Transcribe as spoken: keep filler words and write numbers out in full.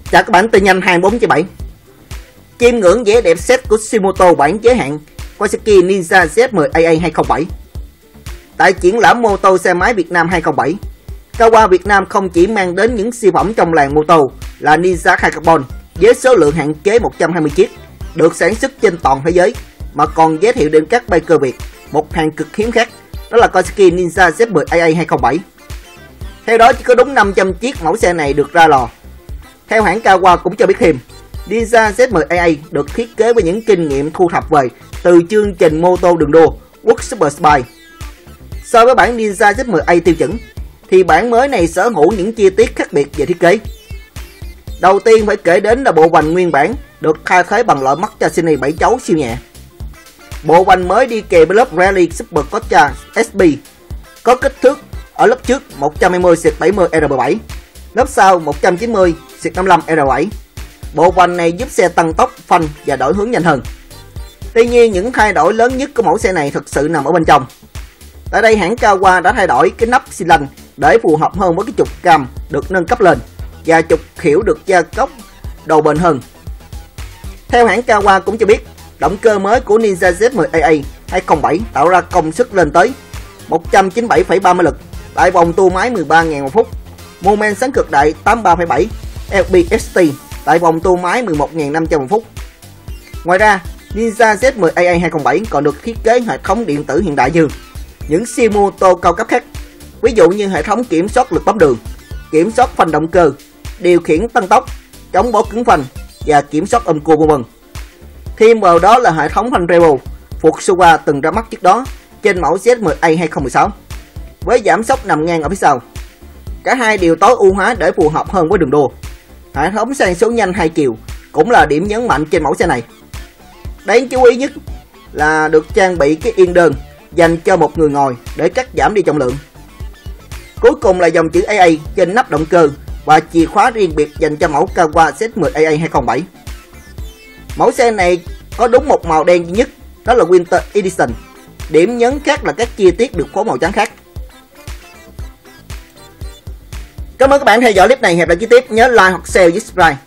Chào các bạn, tin nhanh hai mươi bốn trên bảy. Chiêm ngưỡng vẻ đẹp set của Shimoto bản giới hạn Kawasaki Ninja Z mười A A hai không bảy. Tại triển lãm mô tô xe máy Việt Nam hai không bảy, Kawa Việt Nam không chỉ mang đến những siêu phẩm trong làng mô tô là Ninja hai Carbon với số lượng hạn chế một trăm hai mươi chiếc được sản xuất trên toàn thế giới, mà còn giới thiệu đến các biker Việt một hàng cực hiếm khác, đó là Kawasaki Ninja Z mười A A hai không bảy. Theo đó, chỉ có đúng năm trăm chiếc mẫu xe này được ra lò. Theo hãng Kawa cũng cho biết thêm, Ninja Z mười A A được thiết kế với những kinh nghiệm thu thập về từ chương trình mô tô đường đua World Super Spy. So với bản Ninja Z mười A tiêu chuẩn, thì bản mới này sở hữu những chi tiết khác biệt về thiết kế. Đầu tiên phải kể đến là bộ vành nguyên bản được thay thế bằng loại Mazzini bảy chấu siêu nhẹ. Bộ vành mới đi kèm với lớp Rally Super Corsa ét pê, có kích thước ở lớp trước một trăm hai mươi trên bảy mươi R mười bảy, lớp sau một trăm chín mươi trên năm mươi lăm R bảy. Bộ vành này giúp xe tăng tốc, phanh và đổi hướng nhanh hơn. Tuy nhiên, những thay đổi lớn nhất của mẫu xe này thực sự nằm ở bên trong. Tại đây, hãng Kawa đã thay đổi cái nắp xi lanh để phù hợp hơn với cái trục cam được nâng cấp lên và trục khuỷu được gia cốc đầu bền hơn. Theo hãng Kawa cũng cho biết, động cơ mới của Ninja Z mười A A hai không bảy tạo ra công suất lên tới một trăm chín mươi bảy phẩy ba mươi lực tại vòng tua máy mười ba nghìn một phút, mô men xoắn cực đại tám mươi ba phẩy bảy L B S T tại vòng tua máy mười một nghìn năm trăm một phút. Ngoài ra, Ninja Z mười A A hai không bảy còn được thiết kế hệ thống điện tử hiện đại như những siêu mô tô cao cấp khác, ví dụ như hệ thống kiểm soát lực bấm đường, kiểm soát phanh động cơ, điều khiển tăng tốc, chống bó cứng phanh và kiểm soát âm cua vân vân. Thêm vào đó là hệ thống phanh Revo Fukuoka từng ra mắt trước đó trên mẫu Z mười A hai không một sáu với giảm sóc nằm ngang ở phía sau. Cả hai đều tối ưu hóa để phù hợp hơn với đường đua. Hệ thống sang số nhanh hai chiều cũng là điểm nhấn mạnh trên mẫu xe này. Đáng chú ý nhất là được trang bị cái yên đơn dành cho một người ngồi để cắt giảm đi trọng lượng. Cuối cùng là dòng chữ A A trên nắp động cơ và chìa khóa riêng biệt dành cho mẫu Kawa Z mười A A hai không bảy. Mẫu xe này có đúng một màu đen duy nhất, đó là Winter Edition. Điểm nhấn khác là các chi tiết được phối màu trắng khác. Cảm ơn các bạn theo dõi clip này. Hẹn gặp lại chi tiết, nhớ like hoặc share với subscribe.